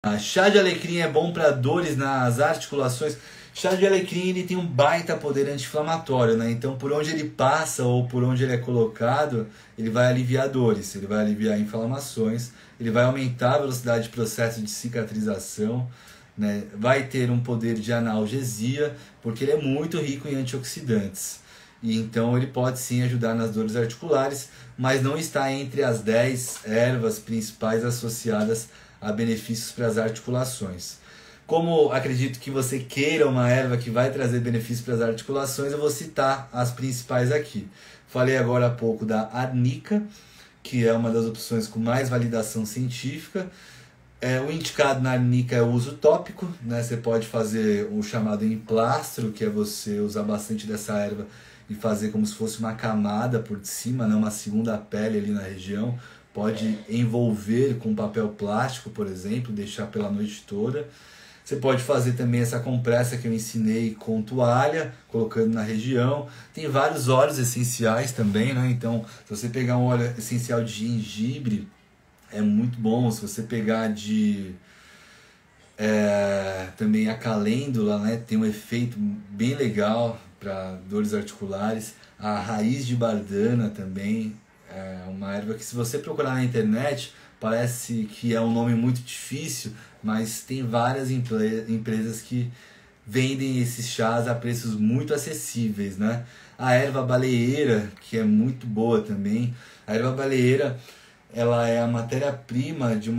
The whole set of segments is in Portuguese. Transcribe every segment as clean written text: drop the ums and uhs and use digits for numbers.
Chá de alecrim é bom para dores nas articulações. Chá de alecrim ele tem um baita poder anti-inflamatório, né? Então, por onde ele passa ou por onde ele é colocado, ele vai aliviar dores, ele vai aliviar inflamações, ele vai aumentar a velocidade de processo de cicatrização, né? Vai ter um poder de analgesia, porque ele é muito rico em antioxidantes. E então ele pode sim ajudar nas dores articulares, mas não está entre as 10 ervas principais associadas a benefícios para as articulações. Como acredito que você queira uma erva que vai trazer benefícios para as articulações, eu vou citar as principais aqui. Falei agora há pouco da arnica, que é uma das opções com mais validação científica. O indicado na arnica é o uso tópico, né? Você pode fazer o chamado emplastro, que é você usar bastante dessa erva e fazer como se fosse uma camada por cima, né? Uma segunda pele ali na região. Pode envolver com papel plástico, por exemplo, deixar pela noite toda. Você pode fazer também essa compressa que eu ensinei com toalha, colocando na região. Tem vários óleos essenciais também, né? Então, se você pegar um óleo essencial de gengibre, é muito bom. Se você pegar também a calêndula, né? Tem um efeito bem legal para dores articulares. A raiz de bardana também é uma erva que, se você procurar na internet, parece que é um nome muito difícil, mas tem várias empresas que vendem esses chás a preços muito acessíveis, né? A erva baleeira, que é muito boa também. A erva baleeira, ela é a matéria-prima de um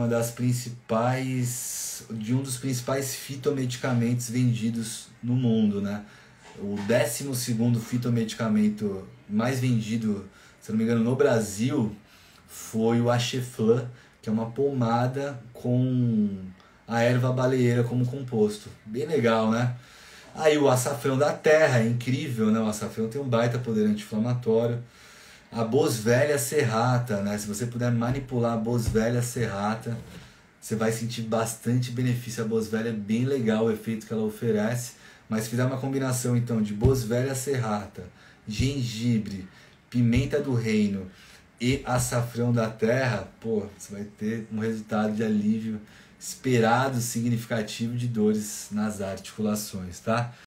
dos principais fitomedicamentos vendidos no mundo, né? O 12º fitomedicamento mais vendido, se não me engano, no Brasil, foi o Acheflan, que é uma pomada com a erva baleeira como composto. Bem legal, né? Aí o açafrão da terra, é incrível, né? O açafrão tem um baita poder anti-inflamatório. A boswellia serrata, né? Se você puder manipular a boswellia serrata, você vai sentir bastante benefício. A boswellia é bem legal o efeito que ela oferece, mas se fizer uma combinação então de boswellia serrata, gengibre, pimenta do reino e açafrão da terra, pô, você vai ter um resultado de alívio esperado significativo de dores nas articulações, tá?